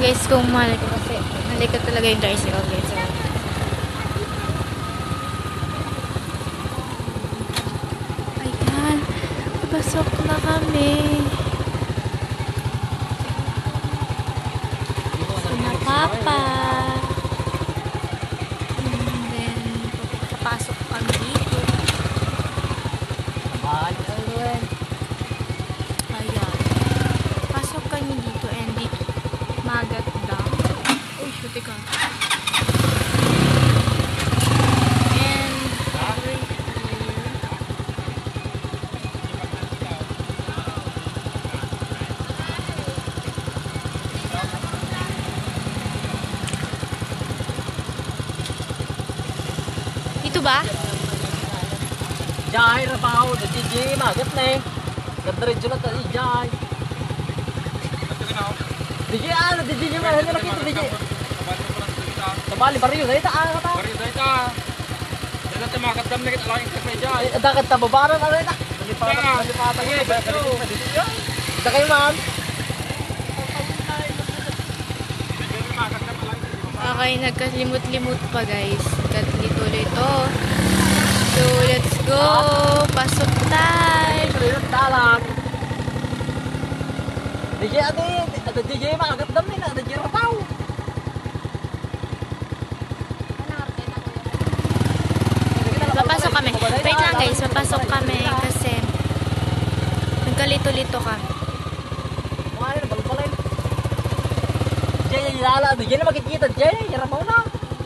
guys kung mahal ko kasi mahal ko talaga yung tricycle guys. So, ayan, pasok na kami. Sina Papa. And then, papasok kami dito. Ayan. Pasok kami dito and dito. Magat daw. Uy, shoot ka. And over here. Ito ba? Jai rapaw, DJ magat na eh. Gadiretso na tayo, Jai. DJ ano, DJ mo, hindi nakita DJ. Sabali bariyo dahita ano ta? Bariyo dahita. Dahita ta makadam na kita lang sa Jai. Dagat ta babaran ano dahita? Malipatan eh. Da kayo man. Okay, nagkalimot-limot pa guys. Nagkalito-lito. So, let's go! Pasok tayo! Dalag. DJ ada DJ magat dam ni na DJ rapaw. Papasok kami. Wait lang guys, papasok kami kasi nagkalito-lito kami. Wala na balbalay. DJ lala, DJ na makikita DJ, rapaw na.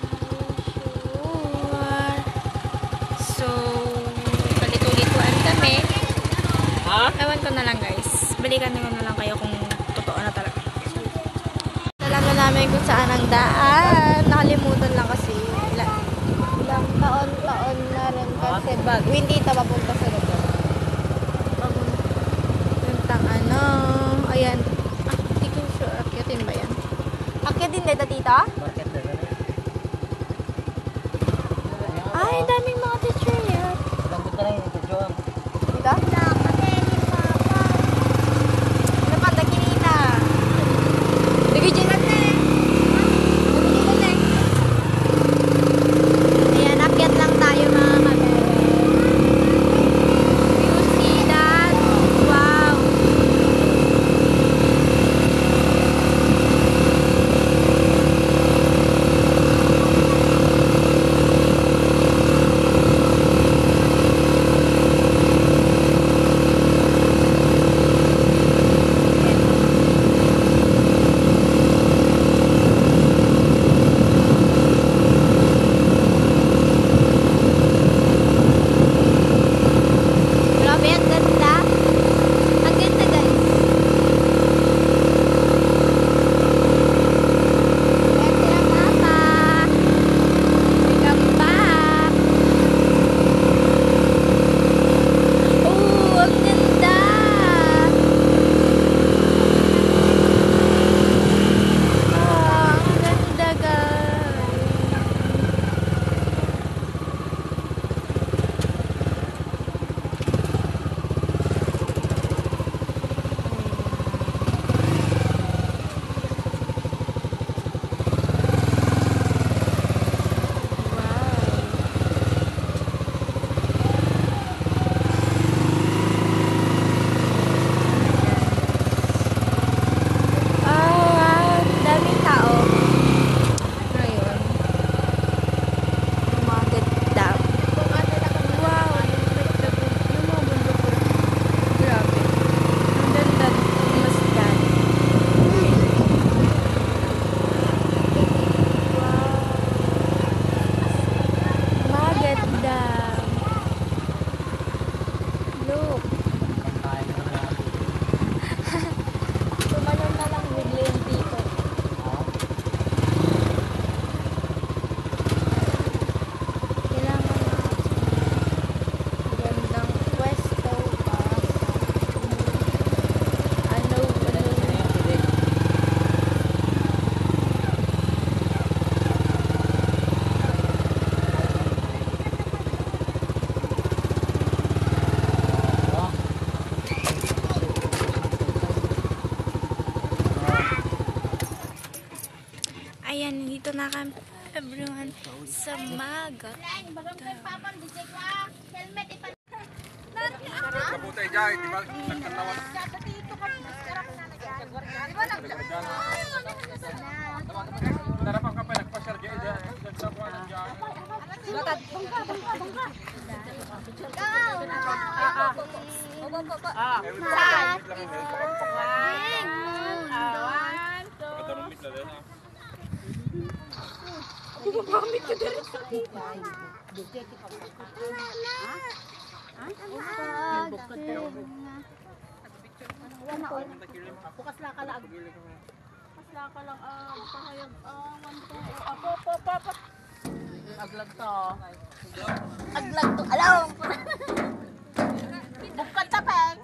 So, kalito-lituan kami. Ha? Ewan ko na lang guys. Balikan ko na lang kayo kung totoo na talaga. Alam na namin kung saan ang daan. Nakalimutan lang kasi ilang taon-taon na rin kasi bago. Hindi ito mapunta sa lugar. Puntang ano. Ayan. Ah, hindi ko sure. Akyatin ba yan? Akyatin dito tita? Market na rin. Ay, daming mga teacher yan. Ilang punta na yun, John. Dito? Ano pa, takinita? Nagigilad na eh. Nagigilad na eh. Ayan, akyat lang tayo mga kabere. You see that? Wow! Nandito na kami, everyone, sa Magat. Kabutay dyan, di ba? Nagkanawan. Narapan ka pa, nagpasyar dyan. Nagsabuan dyan. Aglag to. Aglag to, alam! Bukan tapeng.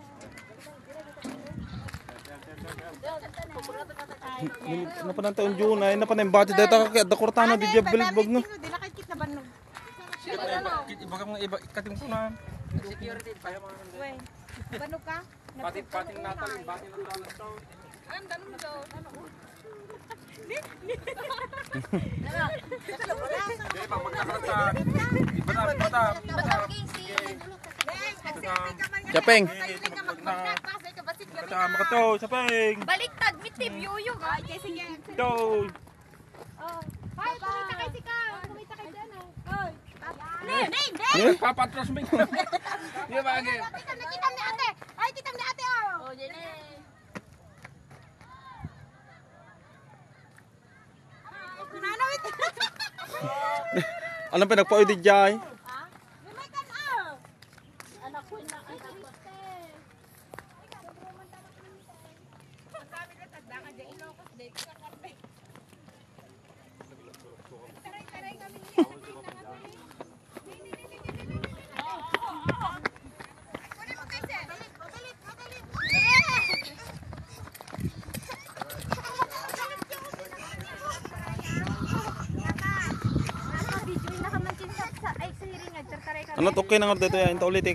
Napan ang taon June ay napan ang bati data kaya da kortana di jab bilbog no. Di nakikit na banog. Iba kang iba ikating punan. Security pa yung mga. Banog ka? Pating natal, bating natal. Ang tanong mo daw. Hindi, pag magkakaratan. Iba na. Japeng. Kasama ka to, sapeng. Baliktad, mitim, yuyog. Ay, sige. To. Hoy, kumita kay si Ka. Kumita kay dyan, oh. Hoy. Papatras mo yung. Di ba, Agi? Kitam ni ate. Ay, kitam ni ate, oh. Oh, Jenny. Nanawit. Anong pinagpaoy di jay? Lumay ka na. Anak ko na ang Ano okay na nga dito ya into ulitik.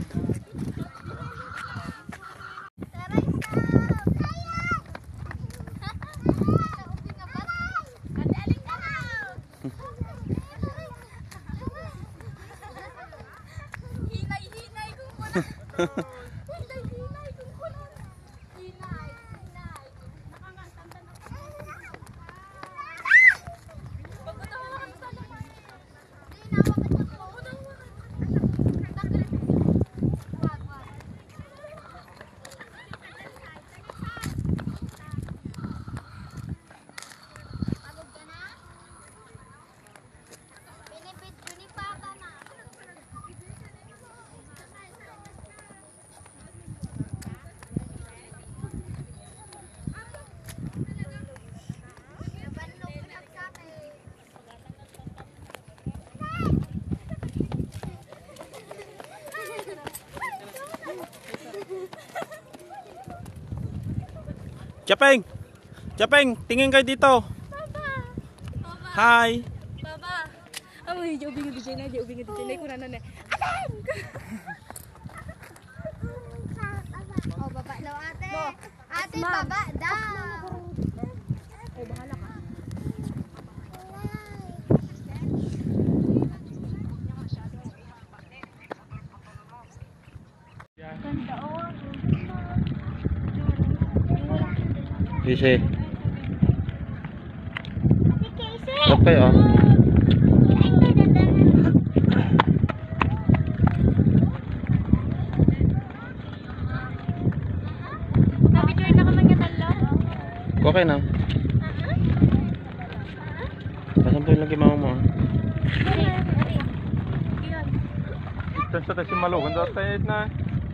Hinay-hinay kung wala. Hinay-hinay kung wala. Hinay. Nakangantanda na. Pagkatawa ka sa naman. Japeng. Japeng, tingin kayo dito. Hi. Baba. Ay, ubing di Jenna, ubing di Jenna ko na. Oh, baba daw ate. Ate, baba daw. Oh, bahala ka. Isi. Okay ah. Nabidyoin na ka man yung talo? Okay na. Pasampuin lagi mama mo. Tensa tayo si Malo, ganda tayo na.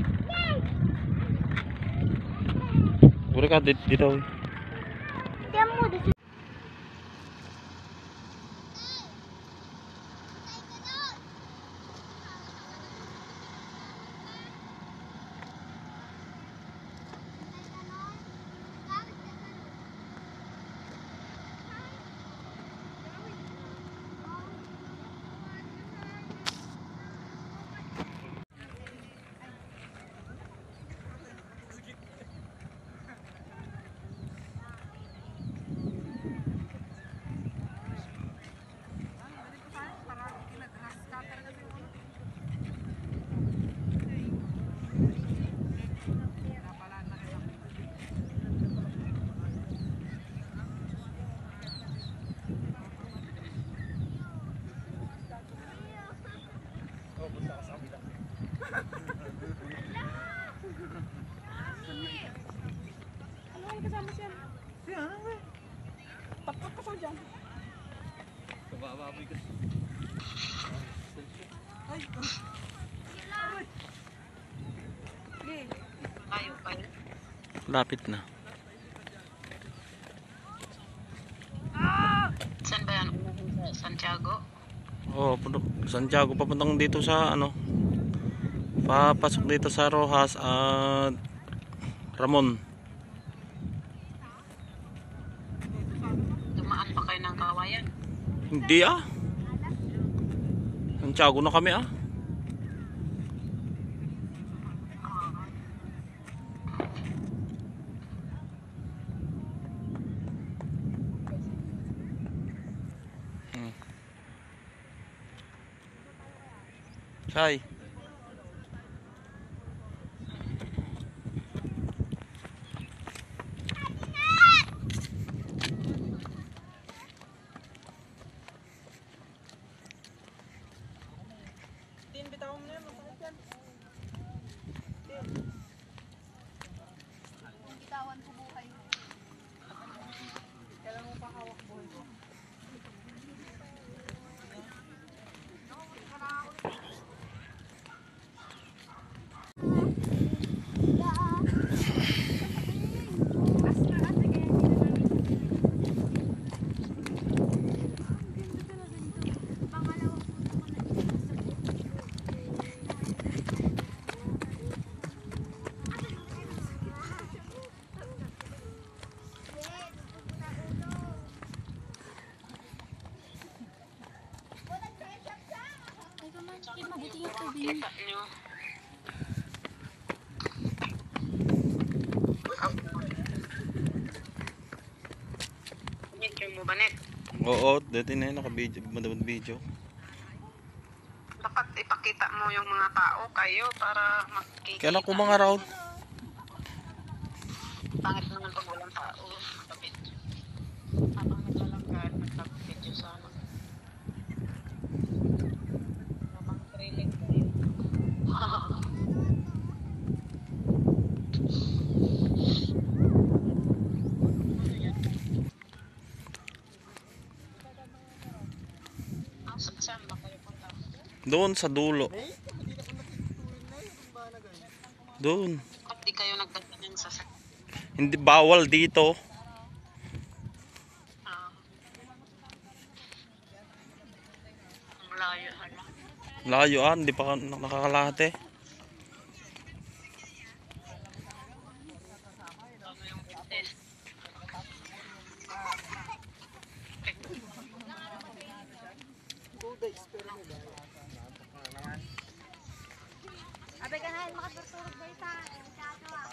Uri ka dito. kasama siya. Takot ka sa dyan. Kabababoy ka. Lapit na. Saan ba yan? Santiago? Oh, Santiago papuntang dito sa ano. Papasok dito sa Rojas at Ramon. Dumaan pa kayo ng Kawayan? Hindi ah. Santiago na kami ah. Say. Kita nyo. Picture mo ba, Net? Oo, dito na yun, naka-video. Dapat ipakita mo yung mga tao kayo para makikita. Kailan ko mga raw? Pangit naman pag walang tao. Kapit. Habang naglalangkad, nagtag-video sana. Habang trailing kayo. Saan ba kayo punta? Doon sa dulo. Doon. Ba't di kayo nagdagdagan sa Hindi bawal dito. ang layo hala. Layo ah, hindi pa nakakalahati. Ano yung test? Abe ka na, makaturturog ba isa? Masyado ah.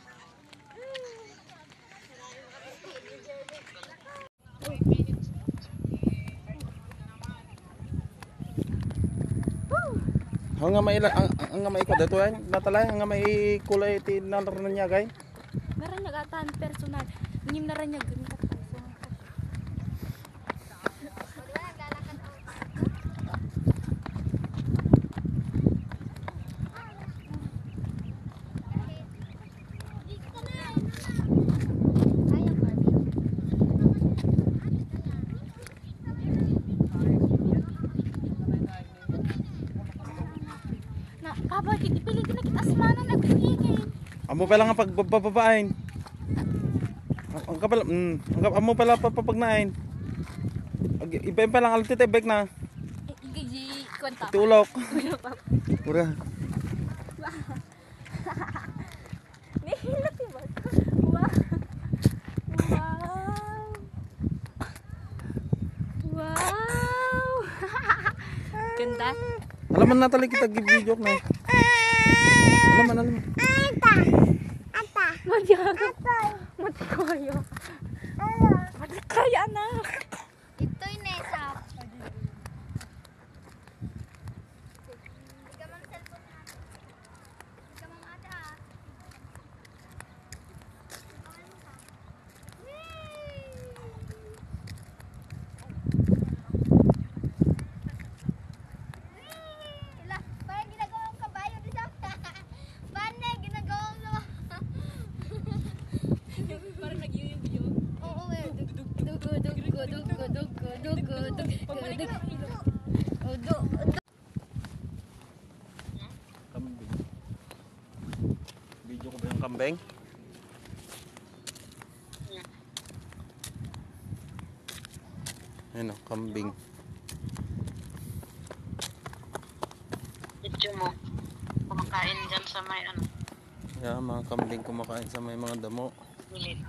Hanggang may hanggang may ko dito yan. Natalay hanggang may kulay tinan niya gay. Meron nagatan personal. Nim na rin niya ganito. Na kapag ipili ka na kita asmana nagpigil. Amo pala nga pagbababain. Ang kapal amo pala papagnain. Iba pa lang altit bek na. Gigi kwenta. Tulok. Mura. Nihilot ba? Wow. Wow. Wow. Ganda. Alaman na tali kita video na. Alaman. Magyaga. Matikoyo. Matikoyo anak. Ito'y nesa. Ika mang cellphone na. Ika mang ate ah. Ila, parang ginagawang kabayo di sa. Bane, ginagawang Oo eh. Kambing. Video ko ba yung kambing? Ayun o, kambing. Video mo. Kumakain dyan sa may ano. Yeah, mga kambing kumakain sa may mga damo. Gilid.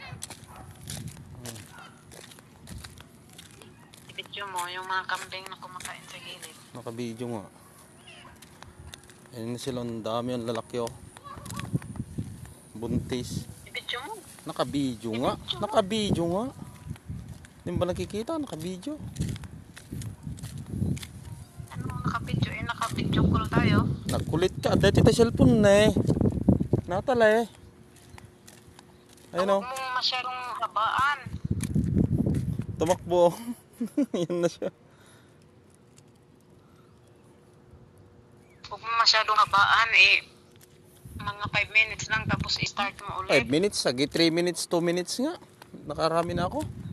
Video mo yung mga kambing na kumakain sa gilid. Naka-video nga. Ayun na sila, ang dami, ang lalaki oh. Buntis. Video mo. Naka-video nga. Naka-video nga. Hindi ba nakikita? Naka-video. Ano nakabidyo? Nakabidyo call tayo. Nagkulit ka. Dahil ito cellphone na eh. Natala eh. Ayun oh. Huwag mo masyadong habaan. Tumakbo. Yan na siya. Huwag mo masyadong habaan eh. Mga 5 minutes lang tapos i-start mo ulit. 5 minutes. Sagi 3 minutes, 2 minutes nga. Nakarami na ako.